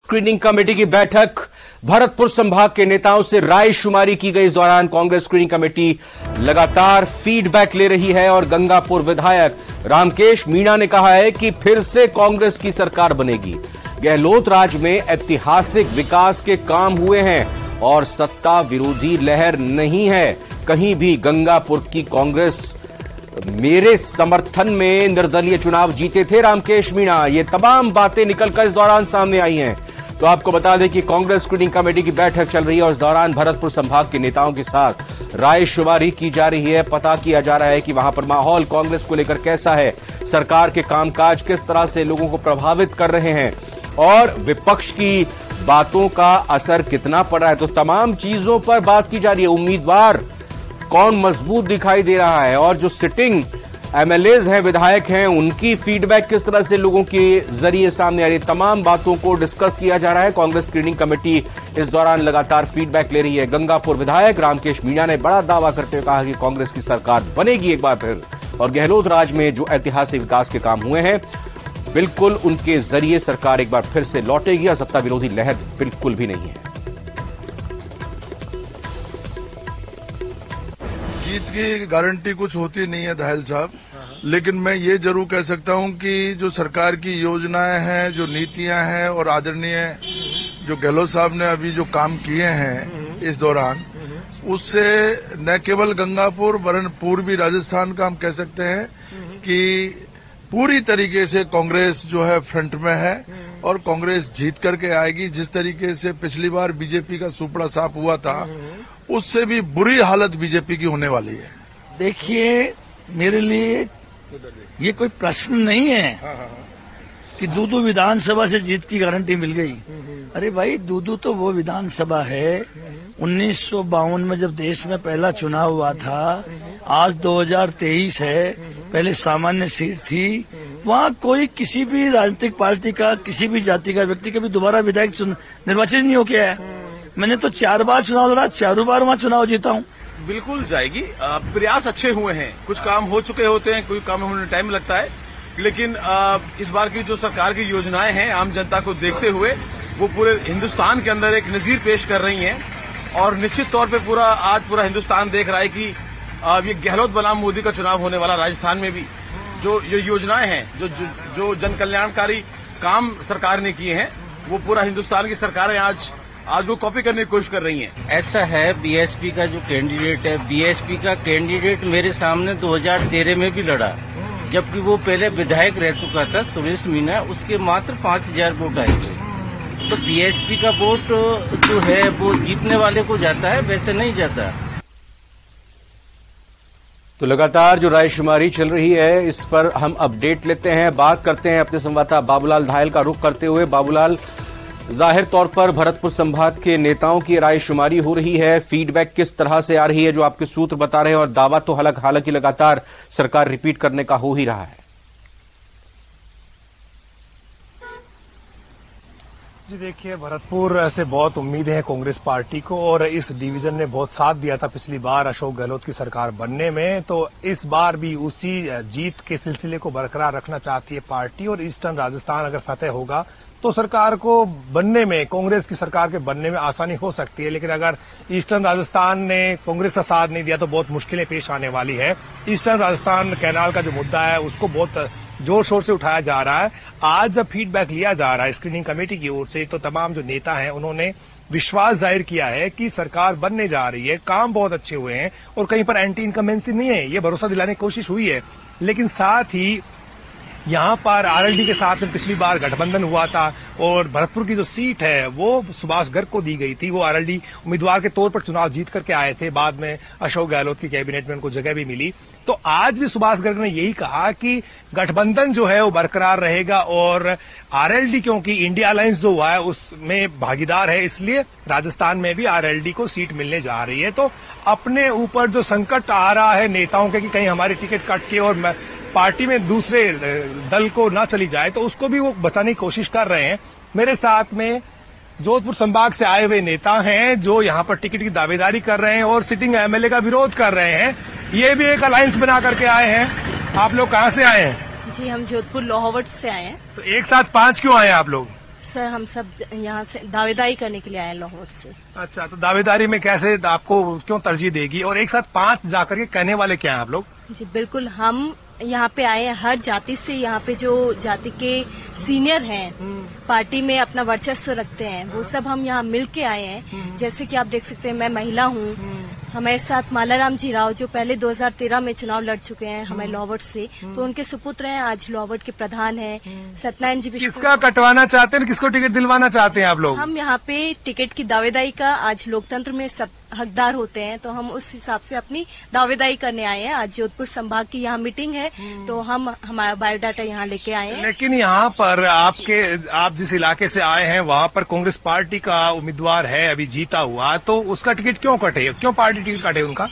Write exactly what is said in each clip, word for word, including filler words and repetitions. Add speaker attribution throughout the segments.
Speaker 1: Screening committee की बैठक, भरतपुर संभाग के नेताओं से राय शुमारी की गई। इस दौरान कांग्रेस स्क्रीनिंग कमेटी लगातार फीडबैक ले रही है और गंगापुर विधायक रामकेश मीणा ने कहा है कि फिर से कांग्रेस की सरकार बनेगी। गहलोत राज में ऐतिहासिक विकास के काम हुए हैं और सत्ता विरोधी लहर नहीं है। कहीं भी गंगापुर की कांग्रेस मेरे समर्थन में निर्दलीय चुनाव जीते थे रामकेश मीणा। ये तमाम बातें निकलकर इस दौरान सामने आई हैं। तो आपको बता दें कि कांग्रेस स्क्रीनिंग कमेटी की बैठक चल रही है और इस दौरान भरतपुर संभाग के नेताओं के साथ राय शुमारी की जा रही है। पता किया जा रहा है कि वहां पर माहौल कांग्रेस को लेकर कैसा है, सरकार के कामकाज किस तरह से लोगों को प्रभावित कर रहे हैं और विपक्ष की बातों का असर कितना पड़ रहा है। तो तमाम चीजों पर बात की जा रही है। उम्मीदवार कौन मजबूत दिखाई दे रहा है और जो सिटिंग एमएलएज हैं, विधायक हैं, उनकी फीडबैक किस तरह से लोगों के जरिए सामने आ रही है। तमाम बातों को डिस्कस किया जा रहा है। कांग्रेस स्क्रीनिंग कमेटी इस दौरान लगातार फीडबैक ले रही है। गंगापुर विधायक रामकेश मीणा ने बड़ा दावा करते हुए कहा कि कांग्रेस की सरकार बनेगी एक बार फिर और गहलोत राज में जो ऐतिहासिक विकास के काम हुए हैं बिल्कुल उनके जरिए सरकार एक बार फिर से लौटेगी और सत्ता विरोधी लहर बिल्कुल भी नहीं है।
Speaker 2: जीत की गारंटी कुछ होती नहीं है दहल साहब, लेकिन मैं ये जरूर कह सकता हूं कि जो सरकार की योजनाएं हैं, जो नीतियां हैं और आदरणीय जो गहलोत साहब ने अभी जो काम किए हैं इस दौरान, उससे न केवल गंगापुर वरन पूर्वी राजस्थान का हम कह सकते हैं कि पूरी तरीके से कांग्रेस जो है फ्रंट में है और कांग्रेस जीत करके आएगी। जिस तरीके से पिछली बार बीजेपी का सुपड़ा साफ हुआ था, उससे भी बुरी हालत बीजेपी की होने वाली है।
Speaker 3: देखिए, मेरे लिए ये कोई प्रश्न नहीं है कि दूदू विधानसभा से जीत की गारंटी मिल गई। अरे भाई, दूदू तो वो विधानसभा है उन्नीस सौ बावन में जब देश में पहला चुनाव हुआ था। आज दो हज़ार तेईस है, पहले सामान्य सीट थी। वहाँ कोई किसी भी राजनीतिक पार्टी का, किसी भी जाति का व्यक्ति कभी दोबारा विधायक निर्वाचित नहीं हो के आया। मैंने तो चार बार चुनाव लड़ा, चारों बार वहाँ चुनाव जीता हूँ।
Speaker 4: बिल्कुल जाएगी। प्रयास अच्छे हुए हैं, कुछ काम हो चुके होते हैं, कोई काम होने में टाइम लगता है, लेकिन इस बार की जो सरकार की योजनाएं हैं आम जनता को देखते हुए वो पूरे हिंदुस्तान के अंदर एक नजीर पेश कर रही हैं और निश्चित तौर पे पूरा आज पूरा हिंदुस्तान देख रहा है कि ये गहलोत बनाम मोदी का चुनाव होने वाला। राजस्थान में भी जो ये योजनाएं हैं, जो जो, जो जन कल्याणकारी काम सरकार ने किए हैं, वो पूरा हिंदुस्तान की सरकारें आज आज वो कॉपी करने की कोशिश कर रही हैं।
Speaker 5: ऐसा है, बीएसपी का जो कैंडिडेट है, बीएसपी का कैंडिडेट मेरे सामने दो हज़ार तेरह में भी लड़ा, जबकि वो पहले विधायक रह चुका था, सुरेश मीणा। उसके मात्र पांच हजार वोट आए थे। तो बीएसपी का वोट जो है वो जीतने वाले को जाता है, वैसे नहीं जाता।
Speaker 1: तो लगातार जो रायशुमारी चल रही है इस पर हम अपडेट लेते हैं, बात करते हैं अपने संवाददाता बाबूलाल धायल का रुख करते हुए। बाबूलाल, जाहिर तौर पर भरतपुर संभाग के नेताओं की रायशुमारी हो रही है, फीडबैक किस तरह से आ रही है जो आपके सूत्र बता रहे हैं, और दावा तो हालांकि लगातार सरकार रिपीट करने का हो ही रहा है।
Speaker 6: जी देखिए, भरतपुर से बहुत उम्मीदें हैं कांग्रेस पार्टी को और इस डिवीजन ने बहुत साथ दिया था पिछली बार अशोक गहलोत की सरकार बनने में। तो इस बार भी उसी जीत के सिलसिले को बरकरार रखना चाहती है पार्टी और ईस्टर्न राजस्थान अगर फतेह होगा तो सरकार को बनने में, कांग्रेस की सरकार के बनने में आसानी हो सकती है। लेकिन अगर ईस्टर्न राजस्थान ने कांग्रेस का साथ नहीं दिया तो बहुत मुश्किलें पेश आने वाली है। ईस्टर्न राजस्थान कैनाल का जो मुद्दा है उसको बहुत जोर शोर से उठाया जा रहा है। आज जब फीडबैक लिया जा रहा है स्क्रीनिंग कमेटी की ओर से, तो तमाम जो नेता हैं उन्होंने विश्वास जाहिर किया है कि सरकार बनने जा रही है, काम बहुत अच्छे हुए हैं और कहीं पर एंटी इनकम्बेंसी नहीं है, ये भरोसा दिलाने की कोशिश हुई है। लेकिन साथ ही यहाँ पर आरएलडी के साथ में पिछली बार गठबंधन हुआ था और भरतपुर की जो सीट है वो सुभाष गर्ग को दी गई थी। वो आरएलडी उम्मीदवार के तौर पर चुनाव जीत करके आए थे, बाद में अशोक गहलोत की कैबिनेट में उनको जगह भी मिली। तो आज भी सुभाष गर्ग ने यही कहा कि गठबंधन जो है वो बरकरार रहेगा और आरएलडी, क्योंकि इंडिया अलायंस जो हुआ है उसमें भागीदार है, इसलिए राजस्थान में भी आरएलडी को सीट मिलने जा रही है। तो अपने ऊपर जो संकट आ रहा है नेताओं के कि कहीं हमारी टिकट कट के और पार्टी में दूसरे दल को ना चली जाए, तो उसको भी वो बचाने की कोशिश कर रहे हैं। मेरे साथ में जोधपुर संभाग से आए हुए नेता हैं जो यहाँ पर टिकट की दावेदारी कर रहे हैं और सिटिंग एमएलए का विरोध कर रहे हैं। ये भी एक अलायंस बना करके आए हैं। आप लोग कहाँ से आए हैं?
Speaker 7: जी, हम जोधपुर लोहावट से आए हैं।
Speaker 6: तो एक साथ पांच क्यों आए आप लोग?
Speaker 7: सर हम सब यहाँ से दावेदारी करने के लिए आए लाहौर से।
Speaker 6: अच्छा, तो दावेदारी में कैसे आपको क्यों तरजीह देगी, और एक साथ पांच जाकर के कहने वाले क्या हैं आप लोग?
Speaker 7: जी बिल्कुल, हम यहाँ पे आए हैं हर जाति से। यहाँ पे जो जाति के सीनियर हैं, पार्टी में अपना वर्चस्व रखते हैं, वो सब हम यहाँ मिल के आए हैं। जैसे कि आप देख सकते हैं मैं महिला हूँ, हमारे साथ मालाराम जी राव जो पहले दो हज़ार तेरह में चुनाव लड़ चुके हैं हमारे लोहावट से, तो उनके सुपुत्र हैं, आज लोहावट के प्रधान हैं। सत्यनारायण जी
Speaker 6: किसका कटवाना चाहते हैं, किसको टिकट दिलवाना चाहते हैं आप लोग?
Speaker 7: हम यहाँ पे टिकट की दावेदारी का, आज लोकतंत्र में सब हकदार होते हैं, तो हम उस हिसाब से अपनी दावेदारी करने आए हैं। आज जोधपुर संभाग की यहाँ मीटिंग है, तो हम हमारा बायोडाटा यहाँ लेके आए हैं।
Speaker 6: लेकिन यहाँ पर आपके आप जिस इलाके से आए हैं वहाँ पर कांग्रेस पार्टी का उम्मीदवार है अभी जीता हुआ, तो उसका टिकट क्यों कटे, क्यों पार्टी टिकट काटे उनका?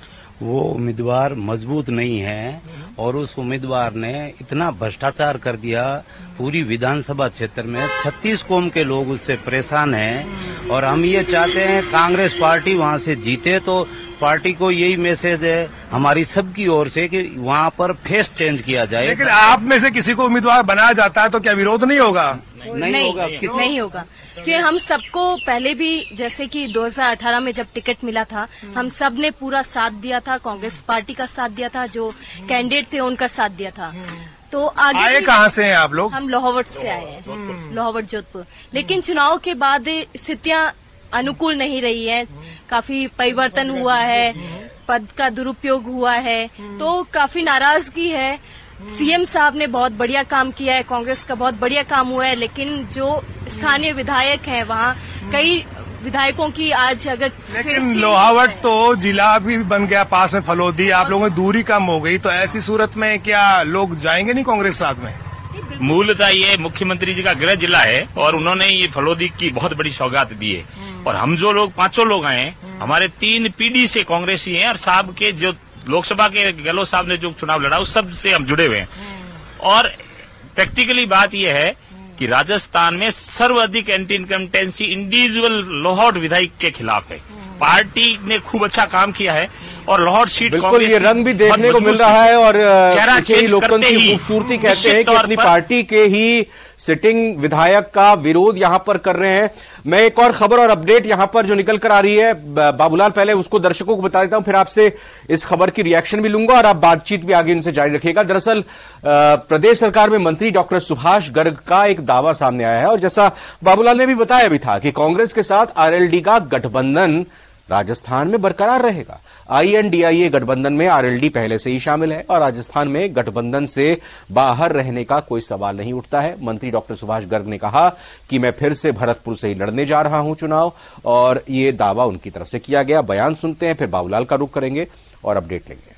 Speaker 8: वो उम्मीदवार मजबूत नहीं है और उस उम्मीदवार ने इतना भ्रष्टाचार कर दिया, पूरी विधानसभा क्षेत्र में छत्तीस कौम के लोग उससे परेशान हैं। और हम ये चाहते हैं कांग्रेस पार्टी वहाँ से जीते, तो पार्टी को यही मैसेज है हमारी सबकी ओर से कि वहाँ पर फेस चेंज किया जाए।
Speaker 6: लेकिन आप में से किसी को उम्मीदवार बनाया जाता है तो क्या विरोध नहीं होगा?
Speaker 7: नहीं, नहीं होगा, नहीं होगा, क्योंकि हम सबको पहले भी जैसे कि दो हज़ार अठारह में जब टिकट मिला था, हम सब ने पूरा साथ दिया था, कांग्रेस पार्टी का साथ दिया था, जो कैंडिडेट थे उनका साथ दिया था। तो आगे
Speaker 6: आए कहाँ से हैं आप लोग?
Speaker 7: हम लोहावट से आए हैं, लोहावट जोधपुर। लेकिन चुनाव के बाद स्थितियां अनुकूल नहीं रही है, काफी परिवर्तन हुआ है, पद का दुरुपयोग हुआ है, तो काफी नाराजगी है। सीएम साहब ने बहुत बढ़िया काम किया है, कांग्रेस का बहुत बढ़िया काम हुआ है, लेकिन जो स्थानीय विधायक हैं वहाँ कई विधायकों की आज अगर
Speaker 6: लेकिन लोहावट तो जिला भी बन गया पास में फलोदी, आप लोगों की दूरी कम हो गई, तो ऐसी सूरत में क्या लोग जाएंगे नहीं कांग्रेस साथ में?
Speaker 9: मूलतः ये मुख्यमंत्री जी का गृह जिला है और उन्होंने ये फलोदी की बहुत बड़ी सौगात दी है। और हम जो लोग पांचों लोग आए, हमारे तीन पीढ़ी से कांग्रेसी हैं और साहब के जो लोकसभा के गहलोत साहब ने जो चुनाव लड़ा उस सब से हम जुड़े हुए हैं। और प्रैक्टिकली बात यह है कि राजस्थान में सर्वाधिक एंटी इनकम्पेटेंसी इंडिविजुअल लाहौर विधायक के खिलाफ है। पार्टी ने खूब अच्छा काम किया है और लाहौर सीट
Speaker 1: बिल्कुल ये रंग भी देखने को मिल रहा है और इसे ही लोकतंत्र की खूबसूरती कहते हैं कि अपनी पार्टी के ही सिटिंग विधायक का विरोध यहां पर कर रहे हैं। मैं एक और खबर और अपडेट यहां पर जो निकल कर आ रही है, बाबूलाल पहले उसको दर्शकों को बता देता हूं, फिर आपसे इस खबर की रिएक्शन भी लूंगा और आप बातचीत भी आगे इनसे जारी रखिएगा। दरअसल प्रदेश सरकार में मंत्री डॉक्टर सुभाष गर्ग का एक दावा सामने आया है और जैसा बाबूलाल ने भी बताया भी था कि कांग्रेस के साथ आरएलडी का गठबंधन राजस्थान में बरकरार रहेगा। आईएनडीआईए गठबंधन में आरएलडी पहले से ही शामिल है और राजस्थान में गठबंधन से बाहर रहने का कोई सवाल नहीं उठता है। मंत्री डॉक्टर सुभाष गर्ग ने कहा कि मैं फिर से भरतपुर से ही लड़ने जा रहा हूं चुनाव, और ये दावा उनकी तरफ से किया गया। बयान सुनते हैं, फिर बाबूलाल का रुख करेंगे और अपडेट लेंगे।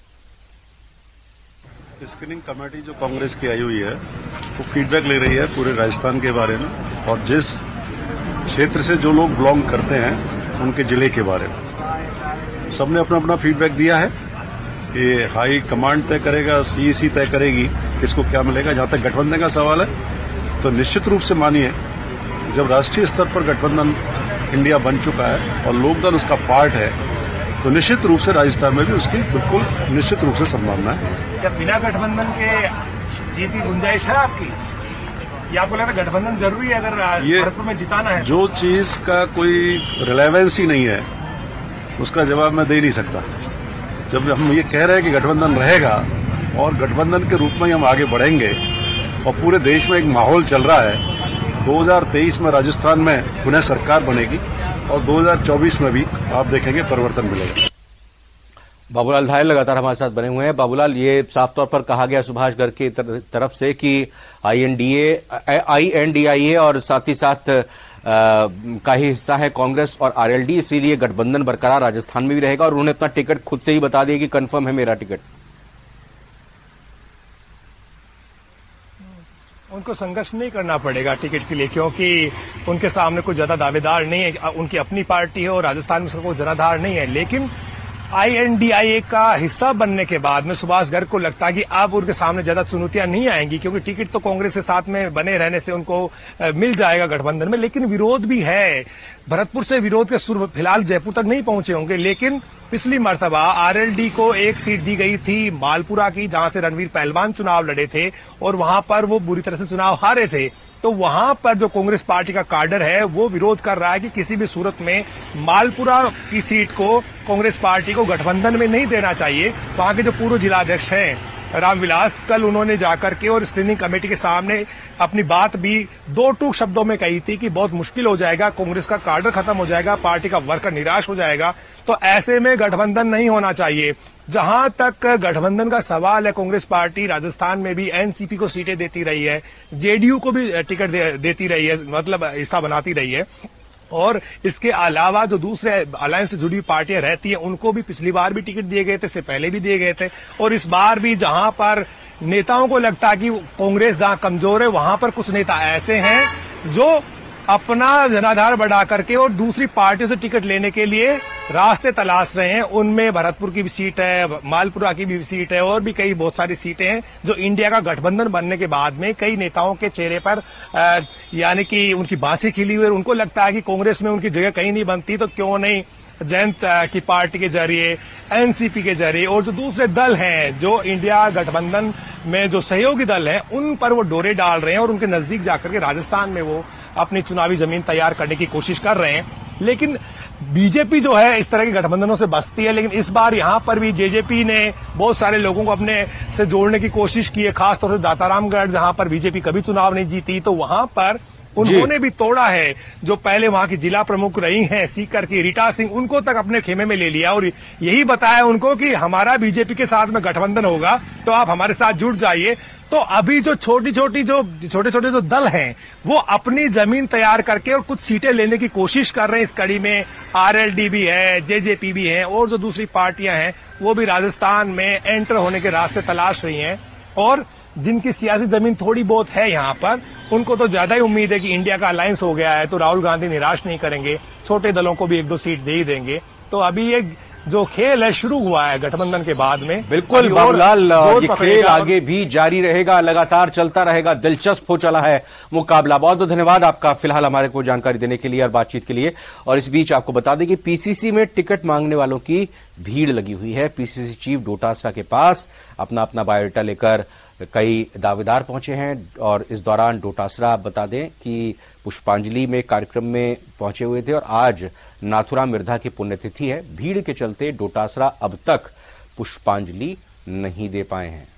Speaker 10: स्क्रीनिंग कमेटी जो कांग्रेस की आई हुई है वो फीडबैक ले रही है पूरे राजस्थान के बारे में और जिस क्षेत्र से जो लोग बिलोंग करते हैं उनके जिले के बारे में सबने अपना अपना फीडबैक दिया है। ये हाई कमांड तय करेगा, सीईसी तय करेगी किसको क्या मिलेगा। जहां तक गठबंधन का सवाल है तो निश्चित रूप से मानिए जब राष्ट्रीय स्तर पर गठबंधन इंडिया बन चुका है और लोकदल उसका पार्ट है तो निश्चित रूप से राजस्थान में भी उसकी बिल्कुल निश्चित रूप से संभावना है।
Speaker 6: क्या बिना गठबंधन के जीत की गुंजाइश है आपकी? या आपको लगता है गठबंधन जरूरी है अगर भरतपुर में जिताना है?
Speaker 10: जो चीज का कोई रिलेवेंस ही नहीं है उसका जवाब मैं दे नहीं सकता। जब हम ये कह रहे हैं कि गठबंधन रहेगा और गठबंधन के रूप में हम आगे बढ़ेंगे और पूरे देश में एक माहौल चल रहा है, दो हज़ार तेईस में राजस्थान में पुनः सरकार बनेगी और दो हज़ार चौबीस में भी आप देखेंगे परिवर्तन मिलेगा।
Speaker 1: बाबूलाल धायल लगातार हमारे साथ बने हुए हैं। बाबूलाल, ये साफ तौर पर कहा गया सुभाष गर्ग की तरफ से कि आईएनडीए आईएनडीआईए और साथ ही साथ आ, का ही हिस्सा है कांग्रेस और आरएलडी, इसीलिए गठबंधन बरकरार राजस्थान में भी रहेगा और उन्होंने अपना टिकट खुद से ही बता दिया कि कंफर्म है मेरा टिकट।
Speaker 6: उनको संघर्ष नहीं करना पड़ेगा टिकट के लिए क्योंकि उनके सामने कोई ज्यादा दावेदार नहीं है। उनकी अपनी पार्टी है और राजस्थान में कोई जनाधार नहीं है। लेकिन आईएनडीआईए का हिस्सा बनने के बाद में सुभाष गर्ग को लगता है कि अब उनके सामने ज्यादा चुनौतियां नहीं आएंगी क्योंकि टिकट तो कांग्रेस के साथ में बने रहने से उनको मिल जाएगा गठबंधन में। लेकिन विरोध भी है, भरतपुर से विरोध के सुर फिलहाल जयपुर तक नहीं पहुंचे होंगे। लेकिन पिछली मर्तबा आरएलडी को एक सीट दी गई थी मालपुरा की, जहां से रणवीर पहलवान चुनाव लड़े थे और वहां पर वो बुरी तरह से चुनाव हारे थे। तो वहां पर जो कांग्रेस पार्टी का काडर है वो विरोध कर रहा है कि किसी भी सूरत में मालपुरा की सीट को कांग्रेस पार्टी को गठबंधन में नहीं देना चाहिए। वहां के जो पूर्व जिलाध्यक्ष हैं रामविलास, कल उन्होंने जाकर के और स्क्रीनिंग कमेटी के सामने अपनी बात भी दो टूक शब्दों में कही थी कि बहुत मुश्किल हो जाएगा, कांग्रेस का काडर खत्म हो जाएगा, पार्टी का वर्कर निराश हो जाएगा, तो ऐसे में गठबंधन नहीं होना चाहिए। जहां तक गठबंधन का सवाल है, कांग्रेस पार्टी राजस्थान में भी एनसीपी को सीटें देती रही है, जेडीयू को भी टिकट दे, देती रही है, मतलब हिस्सा बनाती रही है, और इसके अलावा जो दूसरे अलायंस से जुड़ी हुई पार्टियां रहती हैं उनको भी पिछली बार भी टिकट दिए गए थे, इससे पहले भी दिए गए थे, और इस बार भी जहां पर नेताओं को लगता है कि कांग्रेस जहां कमजोर है वहां पर कुछ नेता ऐसे हैं जो अपना जनाधार बढ़ा करके और दूसरी पार्टियों से टिकट लेने के लिए रास्ते तलाश रहे हैं। उनमें भरतपुर की भी सीट है, मालपुरा की भी सीट है, और भी कई बहुत सारी सीटें हैं जो इंडिया का गठबंधन बनने के बाद में कई नेताओं के चेहरे पर यानी कि उनकी बाँछें खिली हुई, उनको लगता है कि कांग्रेस में उनकी जगह कहीं नहीं बनती, तो क्यों नहीं जयंत की पार्टी के जरिए, एनसीपी के जरिए और जो दूसरे दल हैं जो इंडिया गठबंधन में जो सहयोगी दल हैं उन पर वो डोरे डाल रहे हैं और उनके नजदीक जाकर के राजस्थान में वो अपनी चुनावी जमीन तैयार करने की कोशिश कर रहे हैं। लेकिन बीजेपी जो है इस तरह के गठबंधनों से बचती है, लेकिन इस बार यहां पर भी जेजेपी ने बहुत सारे लोगों को अपने से जोड़ने की कोशिश की है, खासतौर से दातारामगढ़ जहां पर बीजेपी कभी चुनाव नहीं जीती, तो वहां पर उन्होंने भी तोड़ा है। जो पहले वहां की जिला प्रमुख रही हैं सीकर की रीटा सिंह, उनको तक अपने खेमे में ले लिया और यही बताया उनको कि हमारा बीजेपी के साथ में गठबंधन होगा तो आप हमारे साथ जुड़ जाइए। तो अभी जो छोटी छोटी जो छोटे छोटे जो दल हैं वो अपनी जमीन तैयार करके और कुछ सीटें लेने की कोशिश कर रहे हैं। इस कड़ी में आरएलडी भी है, जेजेपी भी है, और जो दूसरी पार्टियां हैं वो भी राजस्थान में एंटर होने के रास्ते तलाश रही हैं। और जिनकी सियासी जमीन थोड़ी बहुत है यहाँ पर, उनको तो ज्यादा ही उम्मीद है कि इंडिया का अलायंस हो गया है तो राहुल गांधी निराश नहीं करेंगे, छोटे दलों को भी एक दो सीट दे ही देंगे। तो अभी ये जो खेल है शुरू हुआ है गठबंधन के बाद में,
Speaker 1: बिल्कुल बाबूलाल, ये खेल आगे भी जारी रहेगा, लगातार चलता रहेगा, दिलचस्प हो चला है मुकाबला। बहुत बहुत धन्यवाद आपका फिलहाल हमारे को जानकारी देने के लिए और बातचीत के लिए। और इस बीच आपको बता दें कि पीसीसी में टिकट मांगने वालों की भीड़ लगी हुई है। पीसीसी चीफ डोटासरा के पास अपना अपना बायोडाटा लेकर कई दावेदार पहुंचे हैं और इस दौरान डोटासरा बता दें कि पुष्पांजलि में कार्यक्रम में पहुंचे हुए थे और आज नाथुराम मिर्धा की पुण्यतिथि है। भीड़ के चलते डोटासरा अब तक पुष्पांजलि नहीं दे पाए हैं।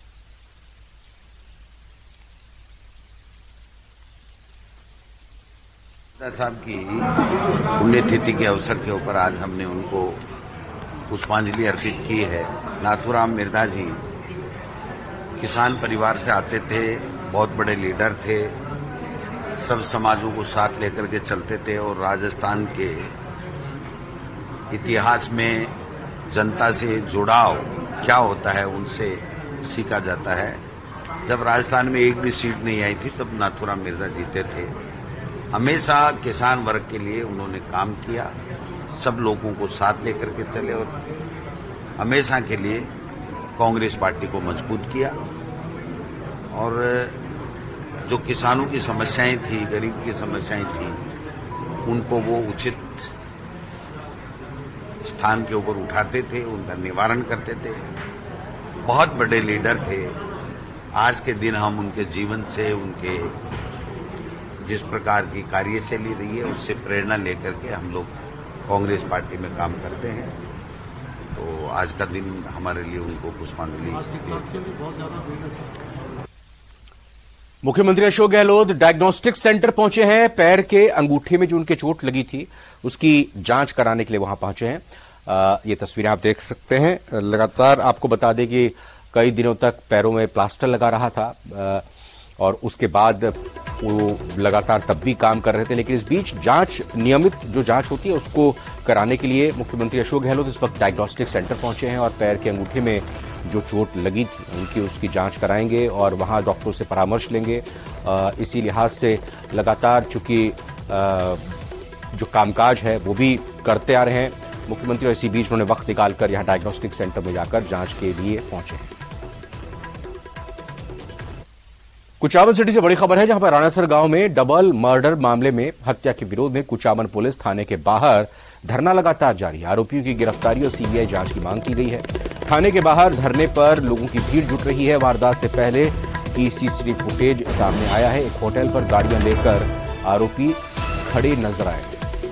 Speaker 11: साहब की पुण्यतिथि के अवसर के ऊपर आज हमने उनको पुष्पांजलि अर्पित की है। नाथुराम मिर्धा जी किसान परिवार से आते थे, बहुत बड़े लीडर थे, सब समाजों को साथ लेकर के चलते थे और राजस्थान के इतिहास में जनता से जुड़ाव क्या होता है उनसे सीखा जाता है। जब राजस्थान में एक भी सीट नहीं आई थी तब नाथुराम मिर्धा जीते थे। हमेशा किसान वर्ग के लिए उन्होंने काम किया, सब लोगों को साथ लेकर के चले और हमेशा के लिए कांग्रेस पार्टी को मजबूत किया। और जो किसानों की समस्याएं थी, गरीब की समस्याएं थी, उनको वो उचित स्थान के ऊपर उठाते थे, उनका निवारण करते थे। बहुत बड़े लीडर थे। आज के दिन हम उनके जीवन से, उनके जिस प्रकार की कार्यशैली रही है उससे प्रेरणा लेकर के हम लोग कांग्रेस पार्टी में काम करते हैं। तो आज का दिन हमारे लिए उनको पुष्पांजलि।
Speaker 1: मुख्यमंत्री अशोक गहलोत डायग्नोस्टिक सेंटर पहुंचे हैं। पैर के अंगूठे में जो उनके चोट लगी थी उसकी जांच कराने के लिए वहां पहुंचे हैं। आ, ये तस्वीरें आप देख सकते हैं। लगातार आपको बता दें कि कई दिनों तक पैरों में प्लास्टर लगा रहा था आ, और उसके बाद वो लगातार तब भी काम कर रहे थे, लेकिन इस बीच जांच, नियमित जो जांच होती है उसको कराने के लिए मुख्यमंत्री अशोक गहलोत इस वक्त डायग्नोस्टिक सेंटर पहुंचे हैं और पैर के अंगूठे में जो चोट लगी थी उनकी उसकी जांच कराएंगे और वहां डॉक्टरों से परामर्श लेंगे। आ, इसी लिहाज से लगातार चूंकि जो कामकाज है वो भी करते आ रहे हैं मुख्यमंत्री, और इसी बीच उन्होंने वक्त निकालकर यहां डायग्नोस्टिक सेंटर में जाकर जांच के लिए पहुंचे हैं। कुचामन सिटी से बड़ी खबर है, जहां पर राणासर गांव में डबल मर्डर मामले में हत्या के विरोध में कुचामन पुलिस थाने के बाहर धरना लगातार जारी है। आरोपियों की गिरफ्तारी और सीबीआई जांच की मांग की गई है। थाने के बाहर धरने पर लोगों की भीड़ जुट रही है। वारदात से पहले की सीसीटीवी फुटेज सामने आया है। एक होटल पर गाड़ियां लेकर आरोपी खड़े नजर आए।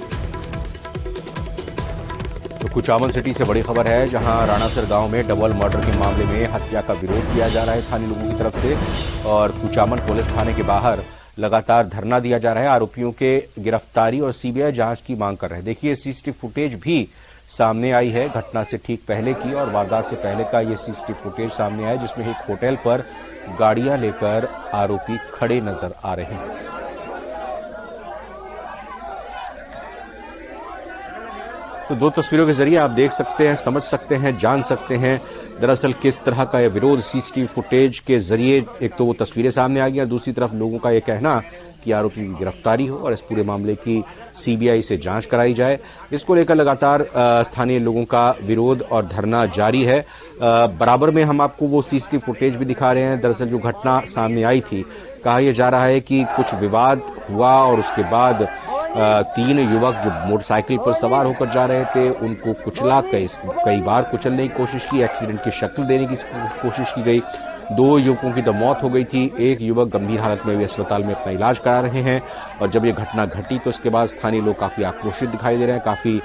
Speaker 1: तो कुचामन सिटी से बड़ी खबर है, जहां राणासर गांव में डबल मर्डर के मामले में हत्या का विरोध किया जा रहा है स्थानीय लोगों की तरफ से, और कुचामन पुलिस थाने के बाहर लगातार धरना दिया जा रहा है। आरोपियों के गिरफ्तारी और सीबीआई जांच की मांग कर रहे हैं। देखिए, सीसीटीवी फुटेज भी सामने आई है घटना से ठीक पहले की, और वारदात से पहले का ये सीसीटीवी फुटेज सामने आया, जिसमें एक होटल पर गाड़ियां लेकर आरोपी खड़े नजर आ रहे हैं। तो दो तस्वीरों के जरिए आप देख सकते हैं, समझ सकते हैं, जान सकते हैं दरअसल किस तरह का यह विरोध सीसीटीवी फुटेज के जरिए। एक तो वो तस्वीरें सामने आ गई और दूसरी तरफ लोगों का यह कहना कि आरोपी की गिरफ्तारी हो और इस पूरे मामले की सीबीआई से जांच कराई जाए। इसको लेकर लगातार स्थानीय लोगों का विरोध और धरना जारी है। बराबर में हम आपको वो सीसीटीवी फुटेज भी दिखा रहे हैं। दरअसल जो घटना सामने आई थी, कहा यह जा रहा है कि कुछ विवाद हुआ और उसके बाद तीन युवक जो मोटरसाइकिल पर सवार होकर जा रहे थे, उनको कुचला कई कई बार कुचलने की कोशिश की, एक्सीडेंट की शक्ल देने की कोशिश की गई। दो युवकों की तो मौत हो गई थी, एक युवक गंभीर हालत में भी अस्पताल में अपना इलाज करा रहे हैं। और जब ये घटना घटी तो उसके बाद स्थानीय लोग काफी आक्रोशित दिखाई दे रहे हैं, काफी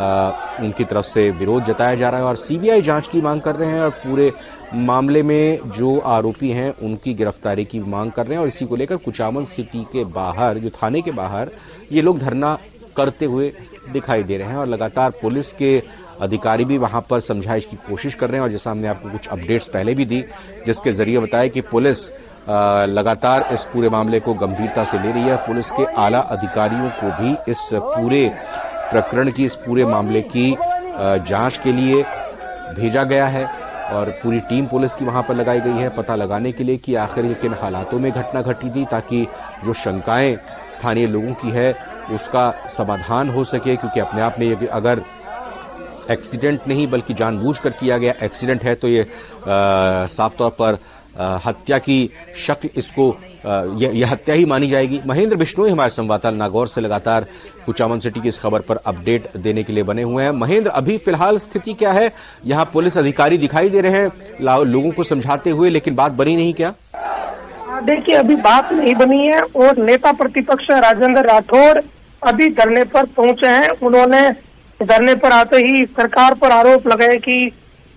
Speaker 1: आ, उनकी तरफ से विरोध जताया जा रहा है और सीबीआई जांच की मांग कर रहे हैं और पूरे मामले में जो आरोपी हैं उनकी गिरफ्तारी की मांग कर रहे हैं। और इसी को लेकर कुचामन सिटी के बाहर, जो थाने के बाहर, ये लोग धरना करते हुए दिखाई दे रहे हैं और लगातार पुलिस के अधिकारी भी वहां पर समझाइश की कोशिश कर रहे हैं। और जैसा हमने आपको कुछ अपडेट्स पहले भी दी, जिसके जरिए बताया कि पुलिस लगातार इस पूरे मामले को गंभीरता से ले रही है। पुलिस के आला अधिकारियों को भी इस पूरे प्रकरण की, इस पूरे मामले की जांच के लिए भेजा गया है और पूरी टीम पुलिस की वहां पर लगाई गई है पता लगाने के लिए कि आखिर ये किन हालातों में घटना घटी थी, ताकि जो शंकाएं स्थानीय लोगों की है उसका समाधान हो सके। क्योंकि अपने आप में ये अगर एक्सीडेंट नहीं बल्कि जानबूझकर किया गया एक्सीडेंट है तो ये आ, साफ तौर पर आ, हत्या की शक्ल इसको यह यह हत्या ही मानी जाएगी। महेंद्र बिश्नोई हमारे संवाददाता नागौर से लगातार कुचामन सिटी की इस खबर पर अपडेट देने के लिए बने हुए हैं। महेंद्र, अभी फिलहाल स्थिति क्या है? यहाँ पुलिस अधिकारी दिखाई दे रहे हैं लोगों को समझाते हुए, लेकिन बात बनी नहीं क्या?
Speaker 12: देखिए, अभी बात नहीं बनी है और नेता प्रतिपक्ष राजेंद्र राठौड़ अभी धरने पर पहुंचे हैं। उन्होंने धरने पर आते ही सरकार पर आरोप लगाए कि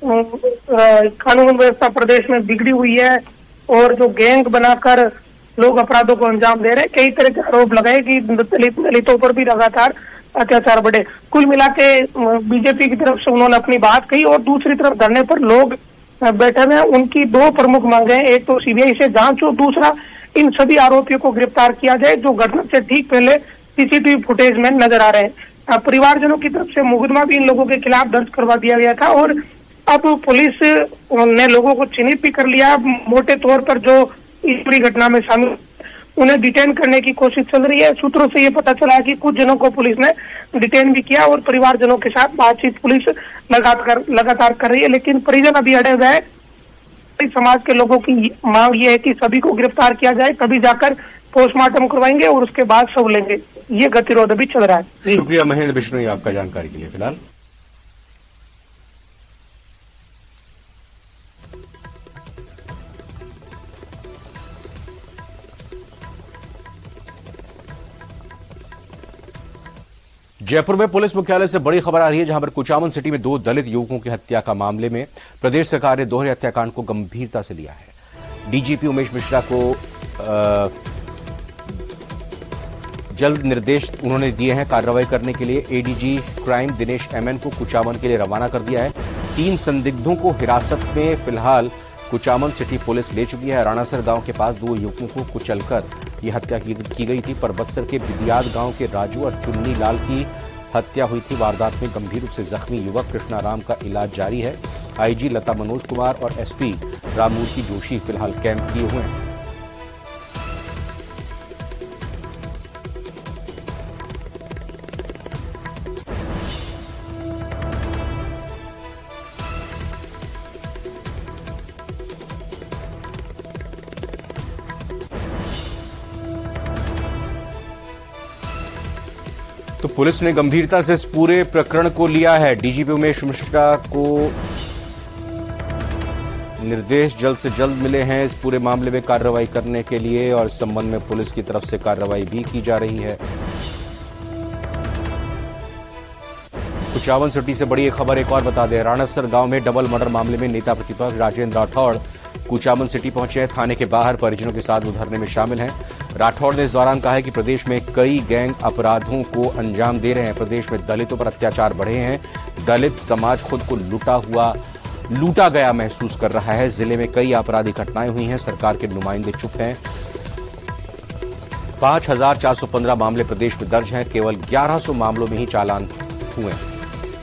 Speaker 12: कानून व्यवस्था प्रदेश में बिगड़ी हुई है और जो गैंग बनाकर लोग अपराधों को अंजाम दे रहे हैं। कई तरह के आरोप लगाए कि दलित दलितों पर भी लगातार अत्याचार बढ़े। कुल मिला के बीजेपी की तरफ से उन्होंने अपनी बात कही और दूसरी तरफ धरने पर लोग बैठे हुए हैं। उनकी दो प्रमुख मांगे हैं, एक तो सीबीआई से जांच और दूसरा इन सभी आरोपियों को गिरफ्तार किया जाए जो घटना से ठीक पहले सीसीटीवी फुटेज में नजर आ रहे हैं। परिवारजनों की तरफ से मुकदमा भी इन लोगों के खिलाफ दर्ज करवा दिया गया था और अब पुलिस ने लोगों को चिन्हित भी कर लिया। मोटे तौर पर जो इस पूरी घटना में शामिल, उन्हें डिटेन करने की कोशिश चल रही है। सूत्रों से ये पता चला कि कुछ जनों को पुलिस ने डिटेन भी किया और परिवारजनों के साथ बातचीत पुलिस लगातार लगातार कर रही है, लेकिन परिजन अभी अड़े हुए हैं। समाज के लोगों की मांग ये है कि सभी को गिरफ्तार किया जाए, तभी जाकर पोस्टमार्टम करवाएंगे और उसके बाद सब लेंगे। ये गतिरोध अभी चल रहा है।
Speaker 1: शुक्रिया महेंद्र बिश्नोई आपका जानकारी के लिए। फिलहाल जयपुर में पुलिस मुख्यालय से बड़ी खबर आ रही है, जहां पर कुचामन सिटी में दो दलित युवकों की हत्या का मामले में प्रदेश सरकार ने दोहरे हत्याकांड को गंभीरता से लिया है। डीजीपी उमेश मिश्रा को आ, जल्द निर्देश उन्होंने दिए हैं कार्रवाई करने के लिए। एडीजी क्राइम दिनेश एमएन को कुचामन के लिए रवाना कर दिया है। तीन संदिग्धों को हिरासत में फिलहाल कुचामन सिटी पुलिस ले चुकी है। राणासर गांव के पास दो युवकों को कुचलकर यह हत्या की, की गई थी। परबत्सर के बिदियाद गांव के राजू और चुन्नी लाल की हत्या हुई थी। वारदात में गंभीर रूप से जख्मी युवक कृष्णाराम का इलाज जारी है। आईजी लता मनोज कुमार और एसपी राममूर्ति जोशी फिलहाल कैंप किए हुए हैं। तो पुलिस ने गंभीरता से इस पूरे प्रकरण को लिया है। डीजीपी उमेश मिश्रा को निर्देश जल्द से जल्द मिले हैं इस पूरे मामले में कार्रवाई करने के लिए और इस संबंध में पुलिस की तरफ से कार्रवाई भी की जा रही है। कुचामन सिटी से बड़ी एक खबर एक और बता दें। राणासर गांव में डबल मर्डर मामले में नेता प्रतिपक्ष राजेंद्र राठौड़ कुचामन सिटी पहुंचे हैं। थाने के बाहर परिजनों के साथ वो धरने में शामिल हैं। राठौड़ ने इस दौरान कहा है कि प्रदेश में कई गैंग अपराधों को अंजाम दे रहे हैं। प्रदेश में दलितों पर अत्याचार बढ़े हैं। दलित समाज खुद को लूटा हुआ लूटा गया महसूस कर रहा है। जिले में कई आपराधिक घटनाएं हुई हैं। सरकार के नुमाइंदे चुप हैं। पांच हजार चार सौ पंद्रह मामले प्रदेश में दर्ज हैं। केवल ग्यारह सौ मामलों में ही चालान हुए हैं।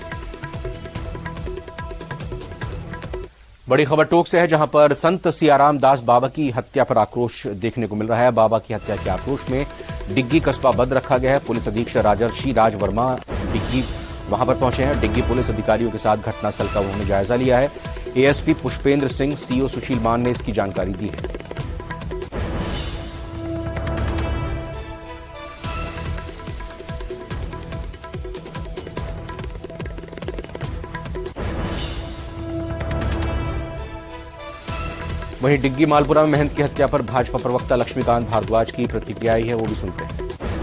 Speaker 1: बड़ी खबर टोंक से है, जहां पर संत सियाराम दास बाबा की हत्या पर आक्रोश देखने को मिल रहा है। बाबा की हत्या के आक्रोश में डिग्गी कस्बा बंद रखा गया है। पुलिस अधीक्षक राजर्षि राज वर्मा डिग्गी वहां पर पहुंचे हैं। डिग्गी पुलिस अधिकारियों के साथ घटनास्थल का उन्होंने जायजा लिया है। एएसपी पुष्पेंद्र सिंह, सीओ सुशील मान ने इसकी जानकारी दी है। वहीं डिग्गी मालपुरा में महंत की हत्या पर भाजपा प्रवक्ता लक्ष्मीकांत भारद्वाज की प्रतिक्रिया आई है, वो भी सुनते हैं।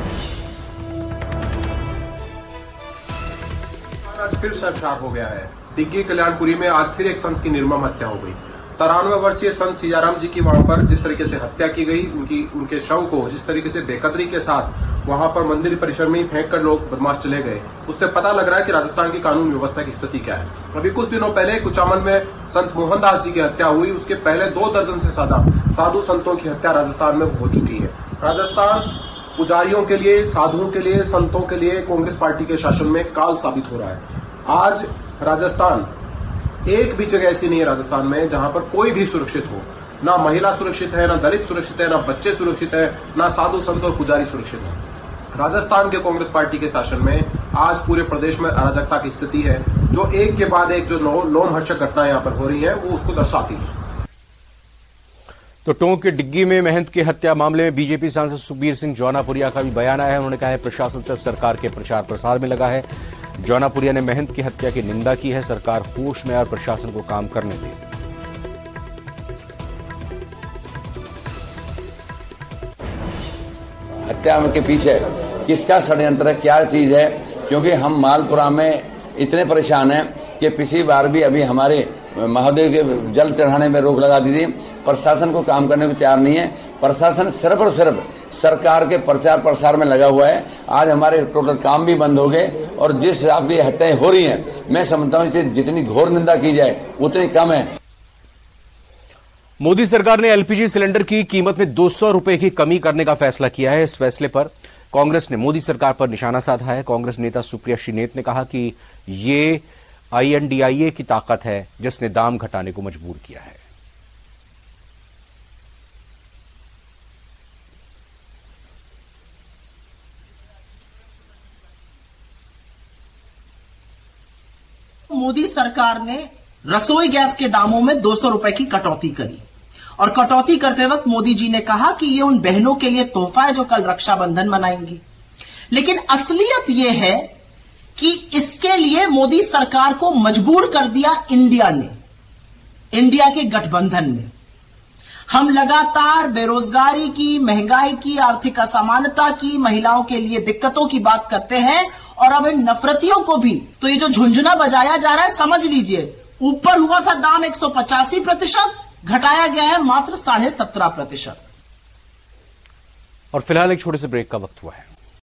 Speaker 13: आज फिर शर्मसार हो गया है। डिग्गी कल्याणपुरी में आज फिर एक संत की निर्मम हत्या हो गई। तिरानवे वर्षीय संत सियाराम जी की वहां पर जिस तरीके से हत्या की गई, उनकी उनके शव को जिस तरीके से बेकदरी के साथ वहां पर मंदिर परिसर में ही फेंक कर लोग बदमाश चले गए, उससे पता लग रहा है कि राजस्थान की कानून व्यवस्था की स्थिति क्या है। अभी कुछ दिनों पहले कुचामन में संत मोहनदास जी की हत्या हुई। उसके पहले दो दर्जन से ज्यादा साधु संतों की हत्या राजस्थान में हो चुकी है। राजस्थान पुजारियों के लिए, साधुओं के लिए, संतों के लिए कांग्रेस पार्टी के शासन में काल साबित हो रहा है। आज राजस्थान, एक भी जगह ऐसी नहीं है राजस्थान में जहां पर कोई भी सुरक्षित हो। ना महिला सुरक्षित है, ना दलित सुरक्षित है, ना बच्चे सुरक्षित है, ना साधु संत और पुजारी सुरक्षित है। राजस्थान के कांग्रेस पार्टी के शासन में आज पूरे प्रदेश में अराजकता की स्थिति है, जो एक के बाद एक जो लोमहर्षक घटनाएं यहां पर हो रही है वो उसको दर्शाती है।
Speaker 1: तो टोंक के डिग्गी में महंत की हत्या मामले में बीजेपी सांसद सुखबीर सिंह जौनापुरिया का भी बयान आया है। उन्होंने कहा है प्रशासन सिर्फ सरकार के प्रचार प्रसार में लगा है। जौनापुरिया ने महंत की हत्या की निंदा की है। सरकार होश में और प्रशासन को काम करने दे।
Speaker 14: हत्या के पीछे किसका षड्यंत्र है, क्या चीज है? क्योंकि हम मालपुरा में इतने परेशान हैं कि पिछली बार भी अभी हमारे महादेव के जल चढ़ाने में रोक लगा दी थी। प्रशासन को काम करने को तैयार नहीं है। प्रशासन सिर्फ और सिर्फ सरकार के प्रचार प्रसार में लगा हुआ है। आज हमारे टोटल काम भी बंद हो गए और जिस हिसाब की हत्याएं हो रही हैं, मैं समझता हूँ कि जितनी घोर निंदा की जाए उतनी कम है।
Speaker 1: मोदी सरकार ने एलपीजी सिलेंडर की कीमत में दो सौ रुपए की कमी करने का फैसला किया है। इस फैसले पर कांग्रेस ने मोदी सरकार पर निशाना साधा है। कांग्रेस नेता सुप्रिया श्रीनेत ने कहा कि ये आईएनडीआईए की ताकत है जिसने दाम घटाने को मजबूर किया है।
Speaker 15: मोदी सरकार ने रसोई गैस के दामों में दो सौ रुपए की कटौती करी और कटौती करते वक्त मोदी जी ने कहा कि ये उन बहनों के लिए तोहफा है जो कल रक्षाबंधन मनाएंगी। लेकिन असलियत ये है कि इसके लिए मोदी सरकार को मजबूर कर दिया इंडिया ने, इंडिया के गठबंधन ने। हम लगातार बेरोजगारी की, महंगाई की, आर्थिक असमानता की, महिलाओं के लिए दिक्कतों की बात करते हैं और अब इन नफरतियों को भी तो ये जो झुंझुना बजाया जा रहा है, समझ लीजिए ऊपर हुआ था दाम एक सौ पचासी प्रतिशत, घटाया गया है मात्र साढ़े सत्रह प्रतिशत।
Speaker 1: और फिलहाल एक छोटे से ब्रेक का वक्त हुआ है।